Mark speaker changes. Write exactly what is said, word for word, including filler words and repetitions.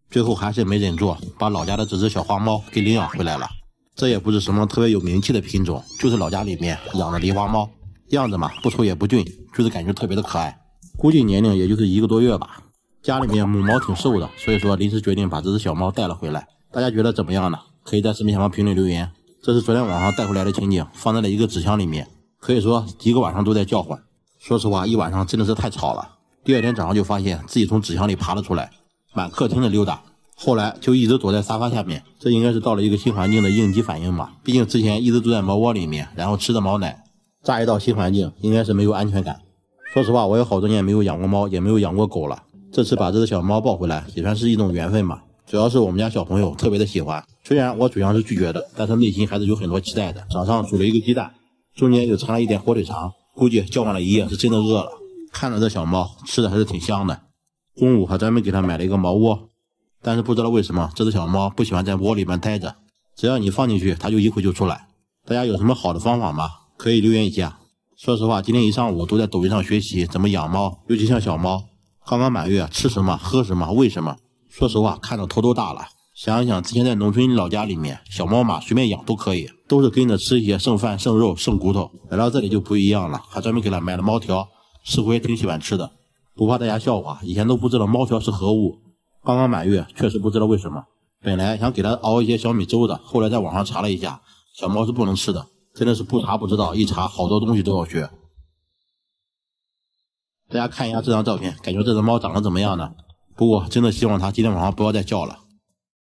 Speaker 1: 最后还是没忍住，把老家的这只小花猫给领养回来了。这也不是什么特别有名气的品种，就是老家里面养的狸花猫，样子嘛不丑也不俊，就是感觉特别的可爱。估计年龄也就是一个多月吧。家里面母猫挺瘦的，所以说临时决定把这只小猫带了回来。大家觉得怎么样呢？可以在视频下方评论留言。这是昨天晚上带回来的情景，放在了一个纸箱里面，可以说一个晚上都在叫唤。说实话，一晚上真的是太吵了。第二天早上就发现自己从纸箱里爬了出来，满客厅的溜达。后来就一直躲在沙发下面，这应该是到了一个新环境的应激反应吧。毕竟之前一直住在猫窝里面，然后吃的猫奶，乍一到新环境，应该是没有安全感。说实话，我有好多年没有养过猫，也没有养过狗了。这次把这只小猫抱回来，也算是一种缘分吧。主要是我们家小朋友特别的喜欢，虽然我嘴上是拒绝的，但是内心还是有很多期待的。早上煮了一个鸡蛋，中间又藏了一点火腿肠，估计叫唤了一夜，是真的饿了。看着这小猫吃的还是挺香的。中午还专门给它买了一个猫窝，但是不知道为什么这只小猫不喜欢在窝里面待着，只要你放进去，它就一会就出来。大家有什么好的方法吗？可以留言一下。说实话，今天一上午都在抖音上学习怎么养猫，尤其像小猫，刚刚满月，吃什么喝什么喂什么，说实话看着头都大了。想一想之前在农村老家里面，小猫嘛随便养都可以，都是跟着吃一些剩饭剩肉剩骨头，来到这里就不一样了，还专门给它买了猫条，似乎也挺喜欢吃的。不怕大家笑话，以前都不知道猫条是何物，刚刚满月确实不知道为什么。本来想给它熬一些小米粥的，后来在网上查了一下，小猫是不能吃的。真的是不查不知道，一查好多东西都要学。大家看一下这张照片，感觉这只猫长得怎么样呢？不过真的希望它今天晚上不要再叫了。